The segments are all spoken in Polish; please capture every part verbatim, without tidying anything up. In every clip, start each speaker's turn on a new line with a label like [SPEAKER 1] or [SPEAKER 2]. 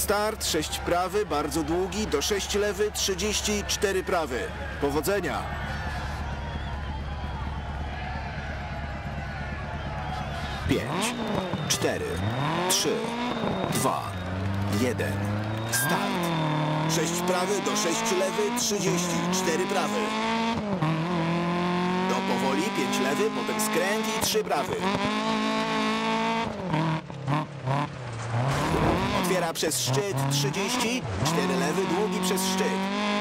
[SPEAKER 1] start, sześć prawy, bardzo długi, do sześć lewy, trzydzieści, cztery prawy. Powodzenia! pięć, cztery, trzy, dwa, jeden. Start. sześć prawy, do sześć lewy, trzydzieści, cztery prawy. Do powoli, pięć lewy, potem skręt i trzy prawy. Otwiera przez szczyt, trzydzieści, cztery lewy, długi przez szczyt.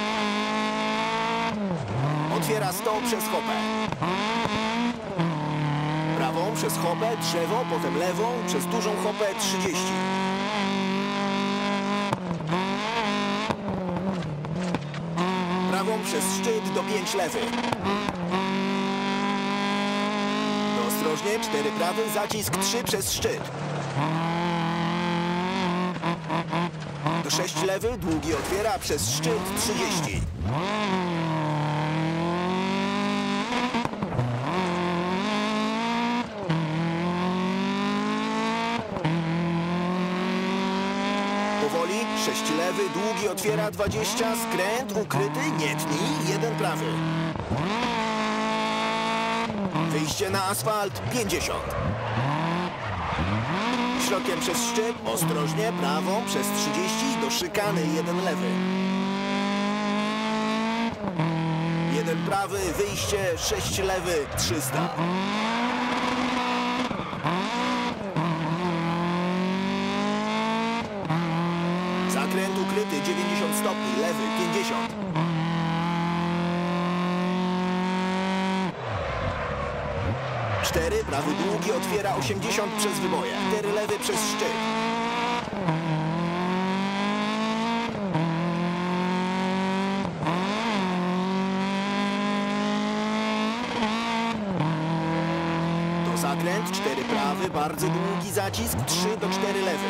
[SPEAKER 1] Otwiera sto przez hopę. Prawą przez hopę, drzewo, potem lewą, przez dużą hopę, trzydzieści. Prawą przez szczyt do pięć lewy. Do ostrożnie, cztery prawy, zacisk trzy przez szczyt. Do sześć lewy, długi otwiera przez szczyt, trzydzieści. Powoli, sześć lewy, długi otwiera dwadzieścia, skręt, ukryty, nie tnij, jeden prawy. Wyjście na asfalt, pięćdziesiąt. Środkiem przez szczyt, ostrożnie, prawą przez trzydzieści, do szykany, jeden lewy. jeden prawy, wyjście, sześć lewy, trzysta. Zakręt ukryty, dziewięćdziesiąt stopni, lewy, pięćdziesiąt. cztery, prawy długi, otwiera osiemdziesiąt przez wyboje. cztery lewy przez szczyt. To zakręt, cztery prawy, bardzo długi zacisk, trzy do cztery lewy.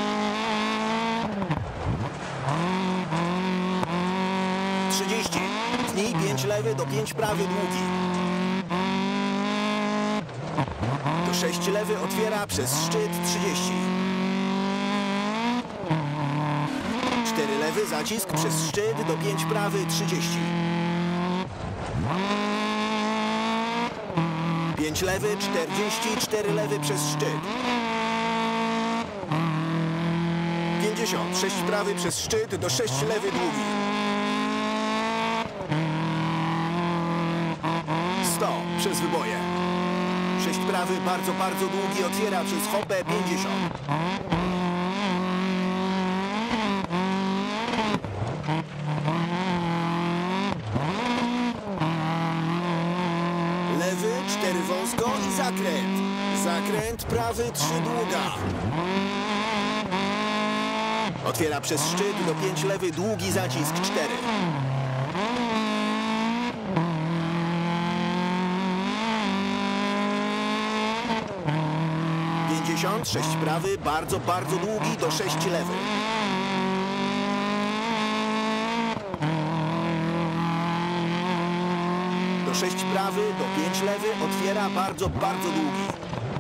[SPEAKER 1] trzydzieści. Tnij, pięć lewy do pięć prawy długi. Do sześć lewy otwiera przez szczyt, trzydzieści. cztery lewy zacisk przez szczyt do pięć prawy, trzydzieści. pięć lewy, czterdzieści, cztery lewy przez szczyt. pięćdziesiąt, sześć prawy przez szczyt do sześć lewy długi. sto przez wyboje. sześć prawy, bardzo, bardzo długi, otwiera przez hopę, pięćdziesiąt. Lewy, cztery wąsko i zakręt. Zakręt, prawy, trzy długa. Otwiera przez szczyt do pięć lewy, długi zacisk, cztery. pięćdziesiąt, sześć prawy, bardzo, bardzo długi, do sześć lewy. Do sześć prawy, do pięć lewy, otwiera bardzo, bardzo długi.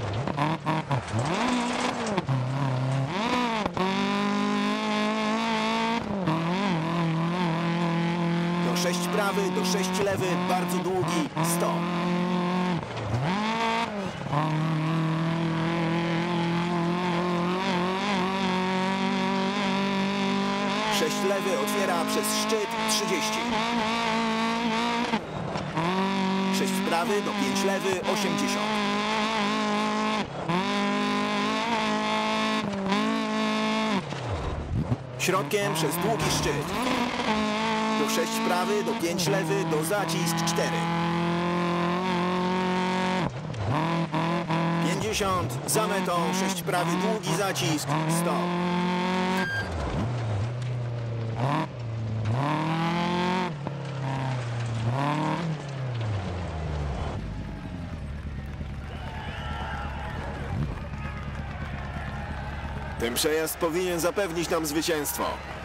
[SPEAKER 1] Do sześć prawy, do sześć lewy, bardzo długi, sto. sześć lewy otwiera przez szczyt, trzydzieści. sześć prawy do pięć lewy, osiemdziesiąt. Środkiem przez długi szczyt. Do sześć prawy, do pięć lewy, do zacisk, cztery. pięćdziesiąt, za metą, sześć prawy, długi zacisk, sto. Ten przejazd powinien zapewnić nam zwycięstwo.